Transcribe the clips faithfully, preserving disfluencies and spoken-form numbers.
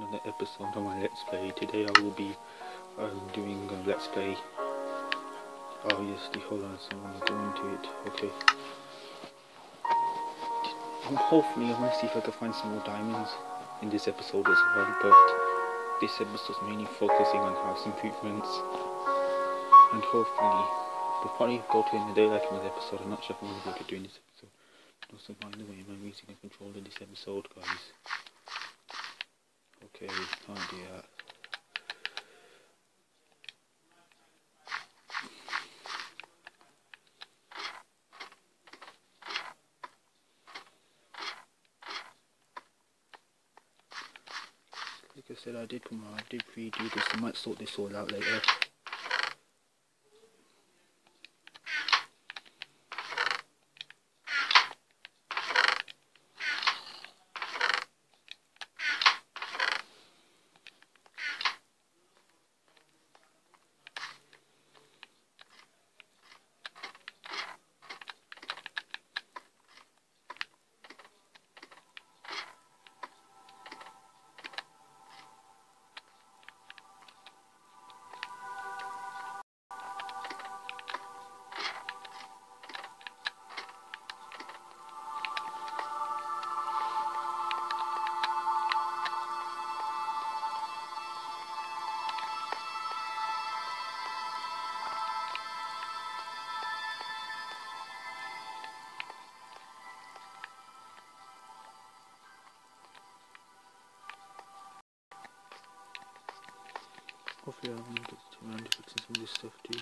another episode of my Let's Play. Today I will be um, doing a Let's Play. Oh yes, the hold on, so I'm going to it. Okay. Um, hopefully I want to see if I can find some more diamonds in this episode as well, but this episode is mainly focusing on house improvements, and hopefully we'll probably go to another like in this episode. I'm not sure if I'm going to be able to do in this episode. Also, by the way, I'm using a controller in this episode, guys. Okay, we can't do that. Like I said, I did come out, I did redo this, I might sort this all out later. Hopefully I'm going to get around to fixing some of this stuff too.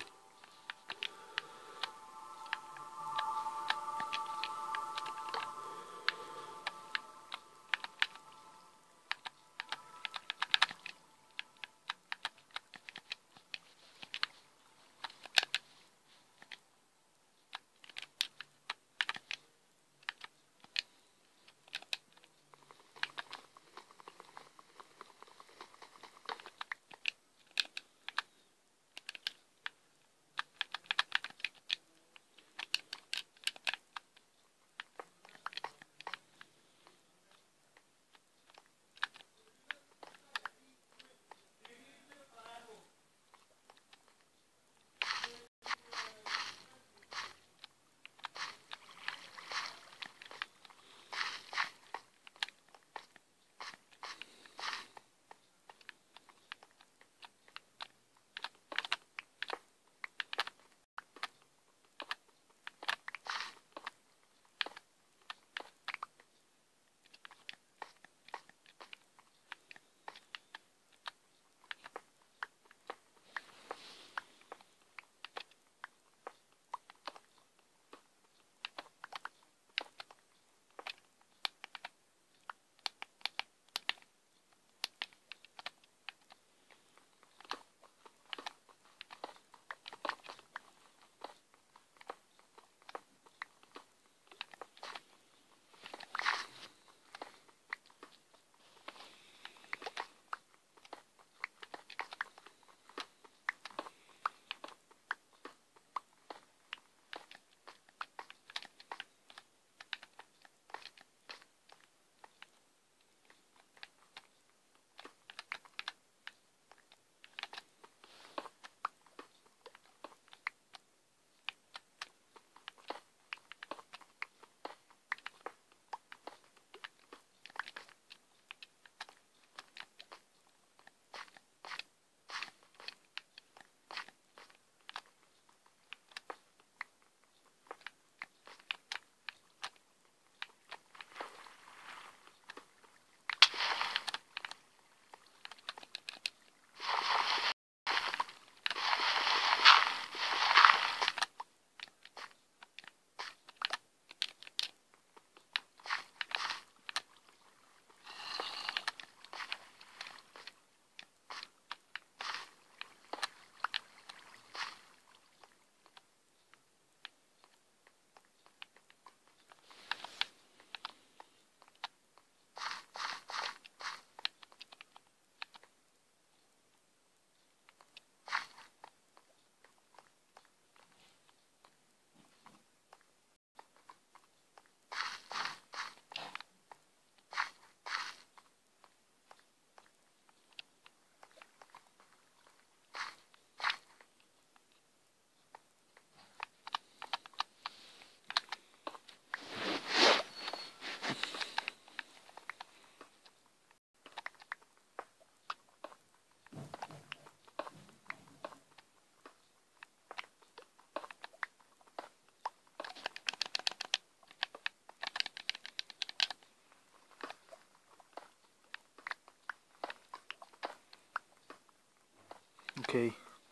Okay.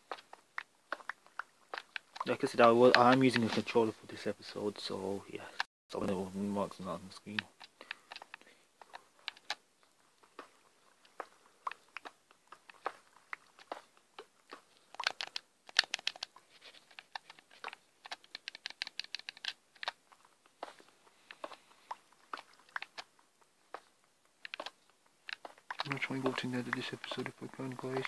Like I said, I was, I'm using a controller for this episode, so yeah, some of the marks not on the screen. I'm gonna try and go to the end of this episode if I can, guys.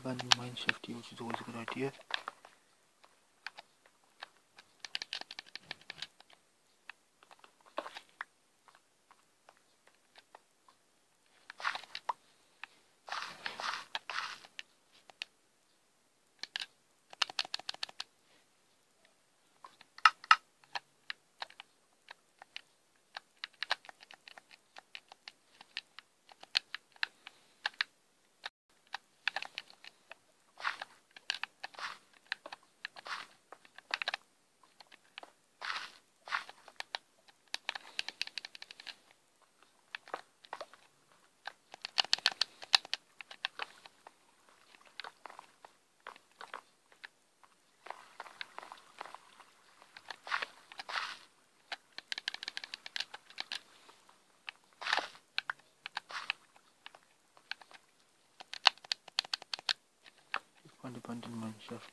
abandoned mineshaft here, which is always a good idea. Find abandoned mineshaft.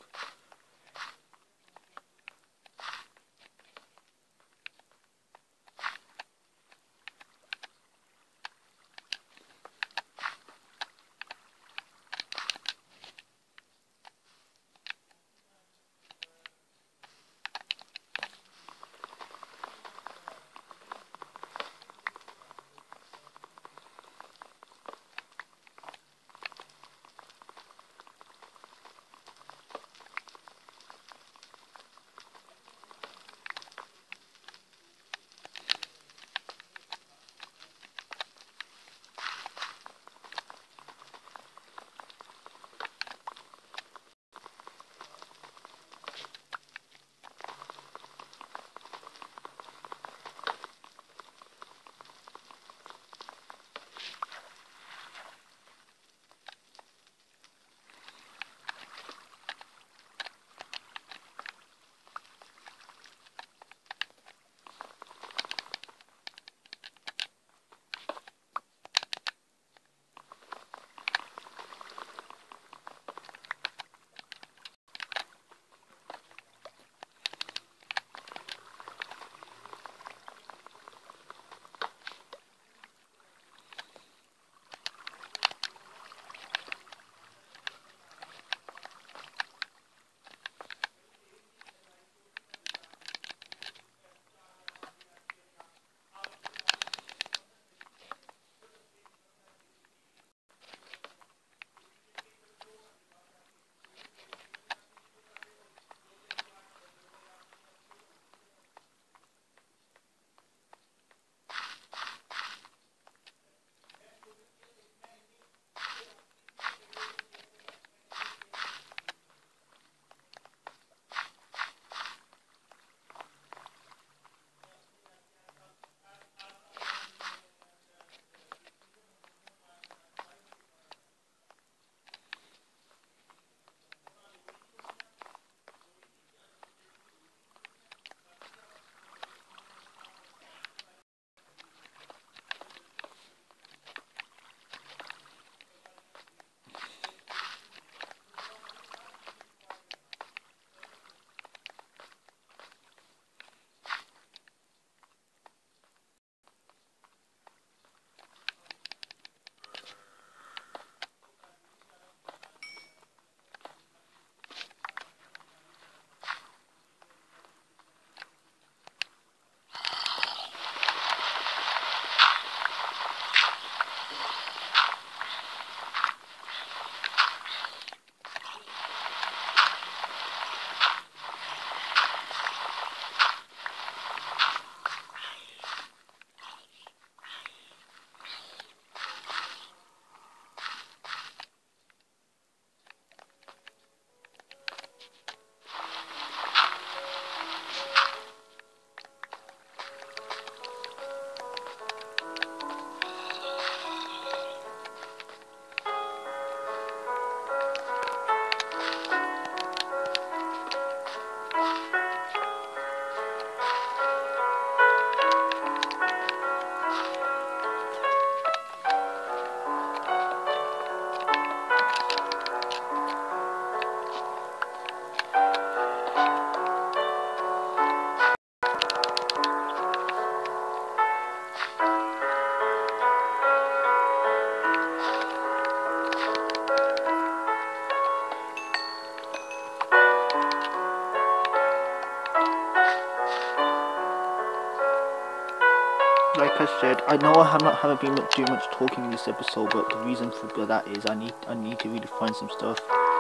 like I said, I know I have not haven't been doing much talking in this episode, but the reason for that is I need I need to really find some stuff.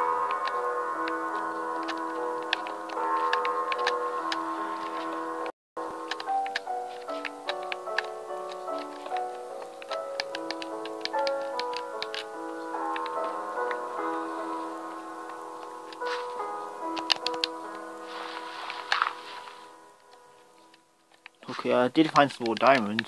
Okay, I did find some more diamonds.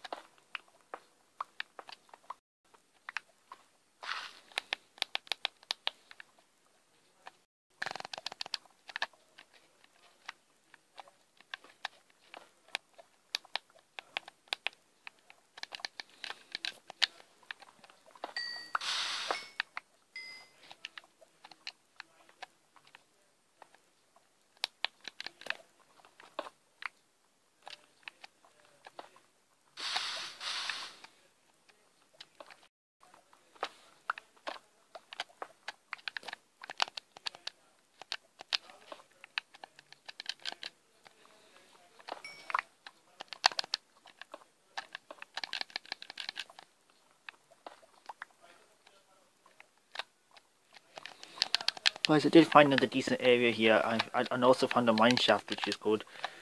Guys, I did find another decent area here. I, I, I also found a mine shaft, which is good.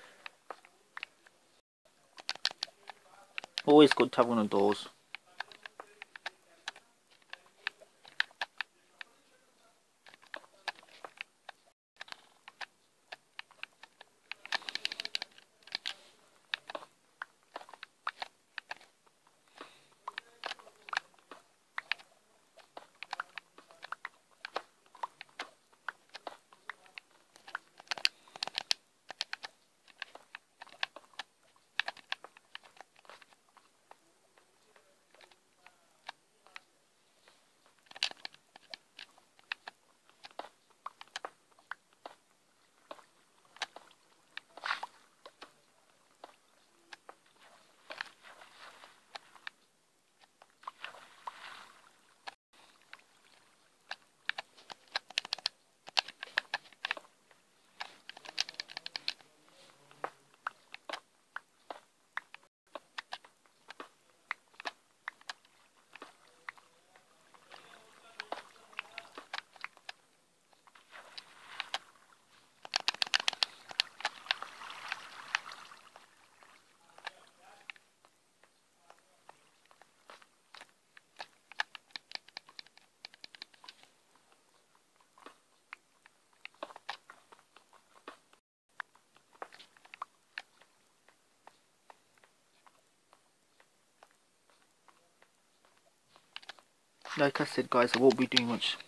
Always good to have one of those. Like I said, guys, I won't be doing much.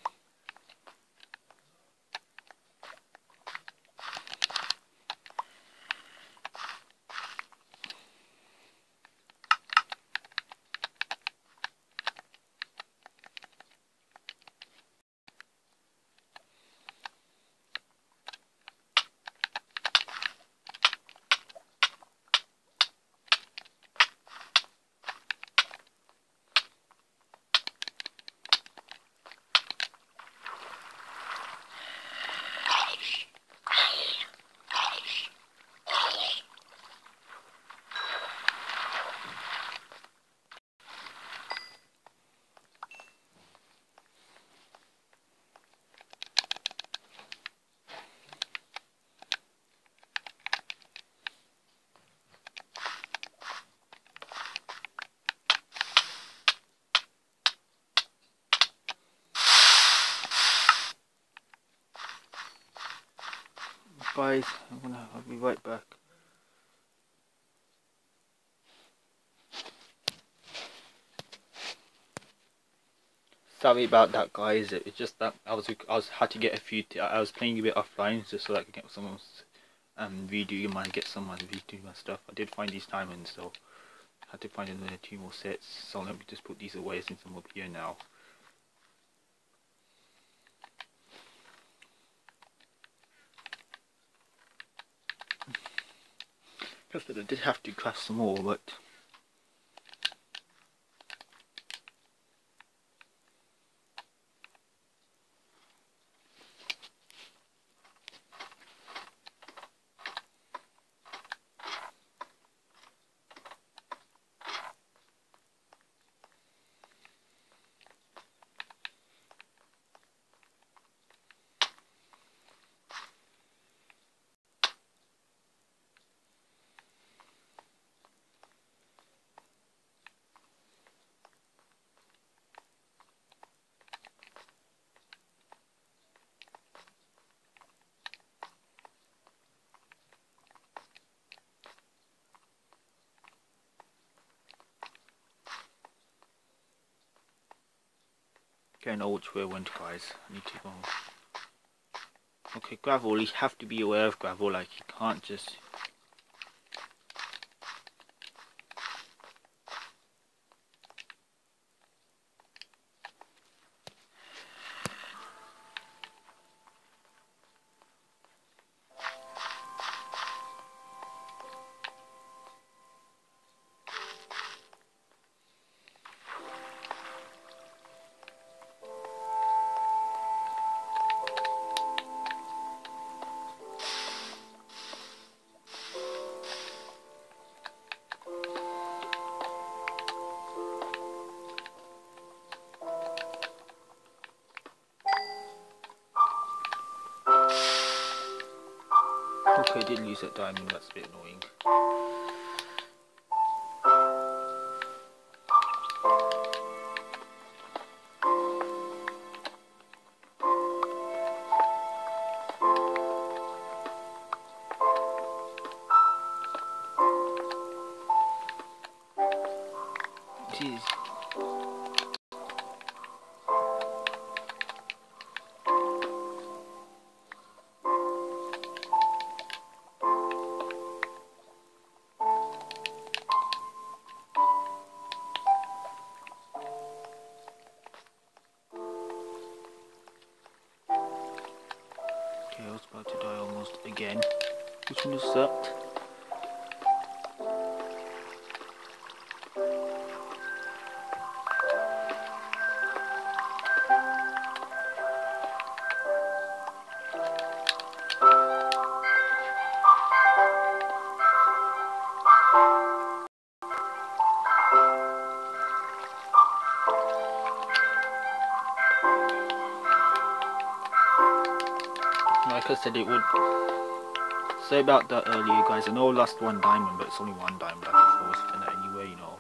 Guys, I'm gonna I'll be right back. Sorry about that, guys. It's just that I was I was had to get a few. T I was playing a bit offline just so that I could get someone's um redo my get someone redo my stuff. I did find these diamonds, so I had to find another two more sets. So let me just put these away since I'm up here now. Plus that I did have to craft some more, but Okay, I know which way I went, guys. I need to go. Okay, gravel. You have to be aware of gravel. Like, you can't just... Okay, I did lose that diamond. That's a bit annoying. Jeez. Okay, I was about to die almost again, which one has sucked. Like I said, it would say about that earlier, guys. I know I lost one diamond, but it's only one diamond. I could force spin it anyway, you know.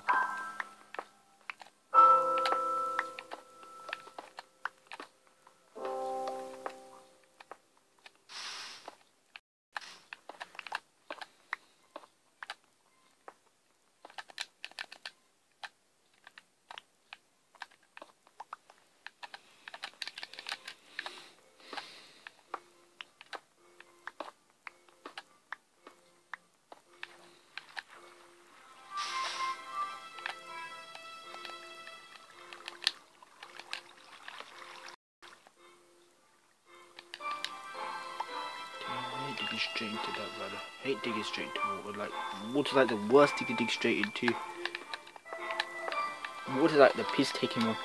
I hate digging straight into that ladder. I hate digging straight into water. Like, water's like the worst thing to dig straight into. Water's like the piss taking one.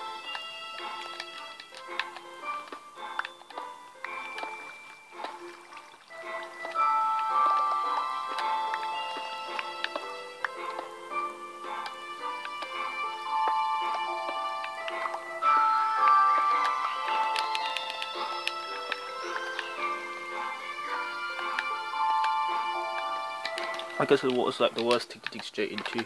Like I said, water's like the worst thing to dig straight into.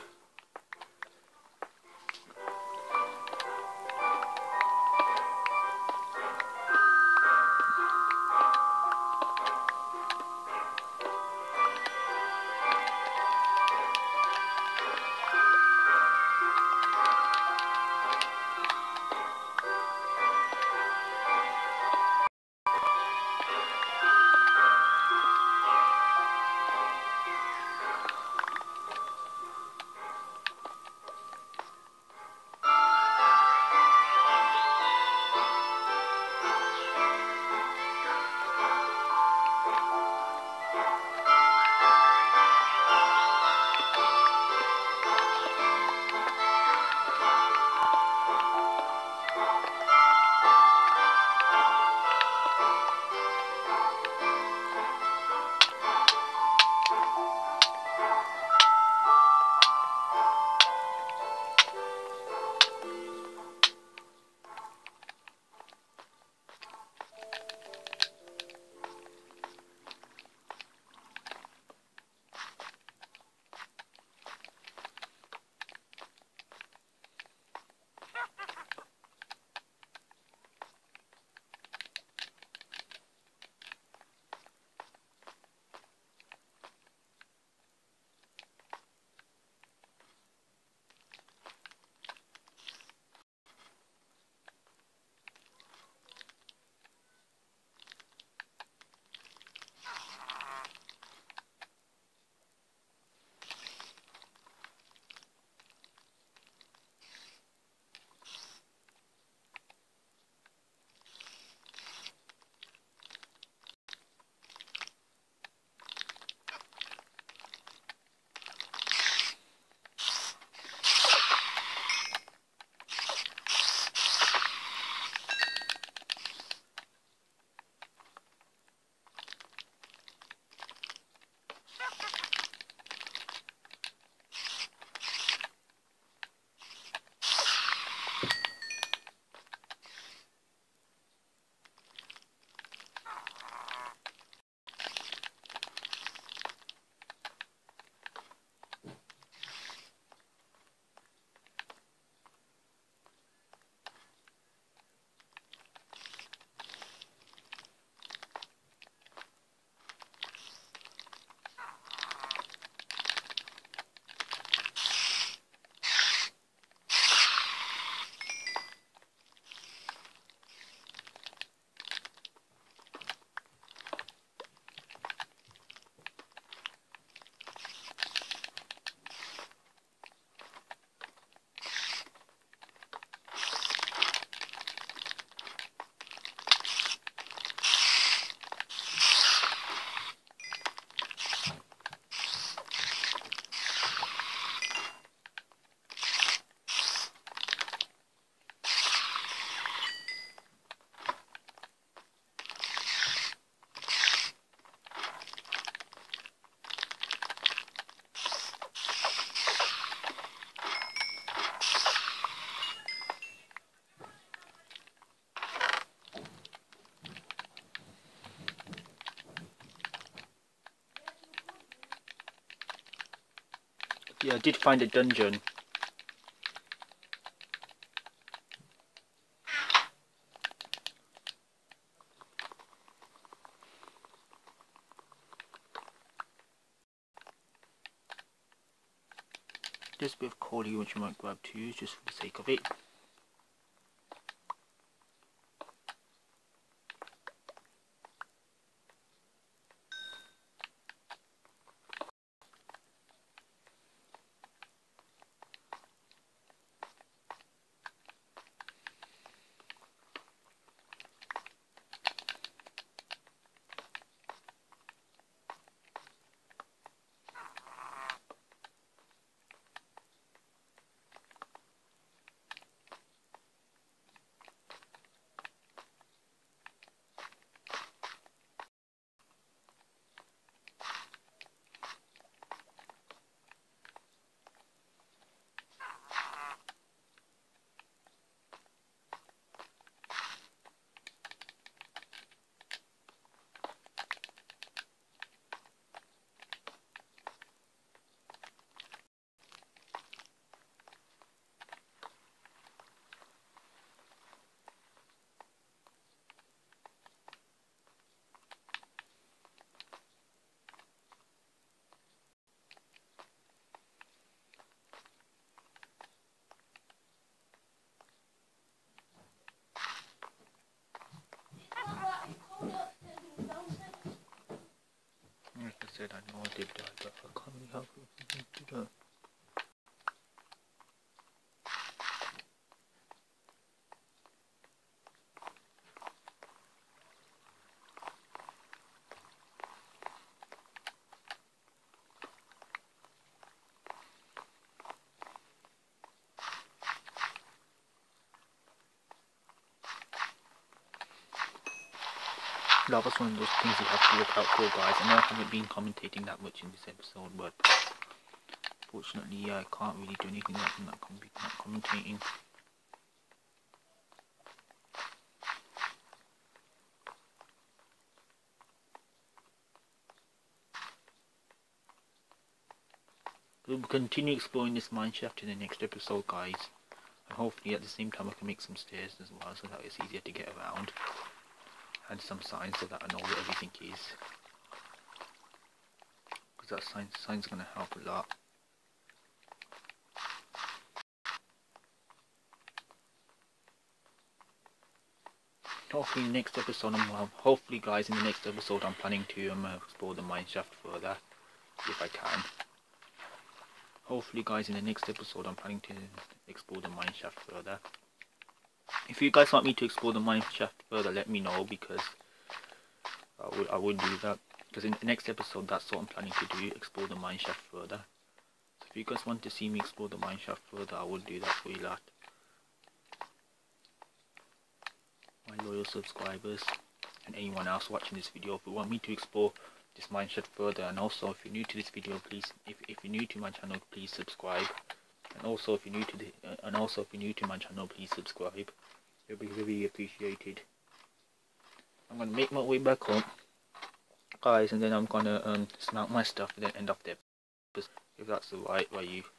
Yeah, I did find a dungeon. Just a bit of coal here which you might grab too, just for the sake of it. Like I said, I know I did die, but I can't really help it if I do that. That was one of those things you have to look out for, guys. I know I haven't been commentating that much in this episode, but fortunately, yeah, I can't really do anything else than that com not commentating. We'll continue exploring this mineshaft in the next episode, guys. And hopefully at the same time I can make some stairs as well, so that it's easier to get around. And some signs so that I know where everything is. Because that sign, sign's going to help a lot. Hopefully in the next episode, I'm, uh, hopefully guys, in the next episode I'm planning to um, explore the mineshaft further, if I can. Hopefully guys, in the next episode I'm planning to explore the mineshaft further. If you guys want me to explore the mineshaft further, let me know, because I would, I would do that. Because in the next episode, that's what I'm planning to do, explore the mineshaft further. So if you guys want to see me explore the mineshaft further, I will do that for you lot. My loyal subscribers and anyone else watching this video, if you want me to explore this mineshaft further, and also if you're new to this video, please, if, if you're new to my channel, please subscribe. And also if you're new to the, uh, and also if you're new to my channel, please subscribe. It'll be really appreciated. I'm gonna make my way back home, guys, and then I'm gonna um smelt my stuff and then end off the episode, if that's alright by you.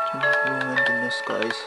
randomness, guys.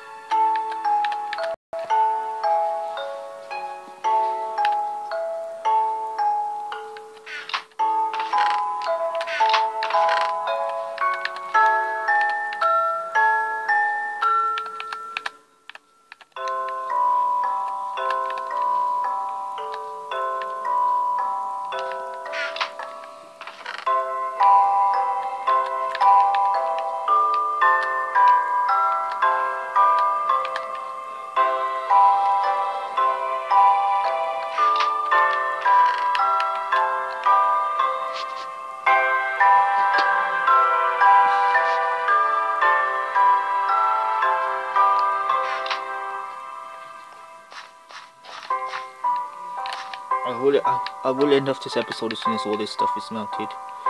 I will, I, I will end off this episode as soon as all this stuff is melted.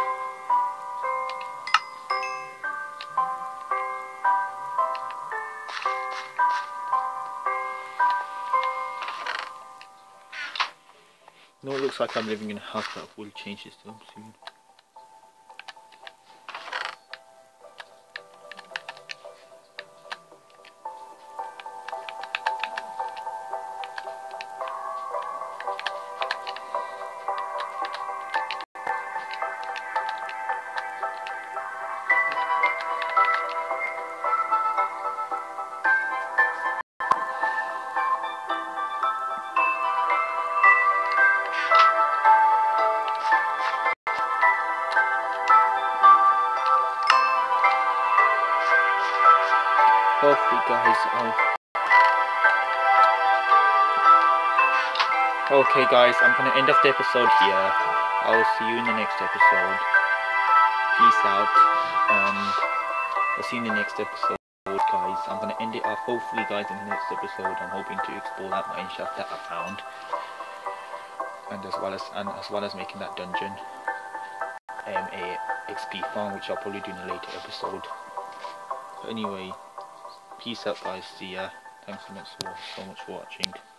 No, it looks like I'm living in a house, but I will change this to soon. Hopefully, guys, I'll... Okay, guys, I'm gonna end off the episode here. I will see you in the next episode. Peace out. Um, I'll see you in the next episode, guys. I'm gonna end it off. Hopefully, guys, in the next episode, I'm hoping to explore that mine shaft that I found, and as well as and as well as making that dungeon um, a X P farm, which I'll probably do in a later episode. But anyway. Peace out, guys. See ya. Thanks so much for so much for watching.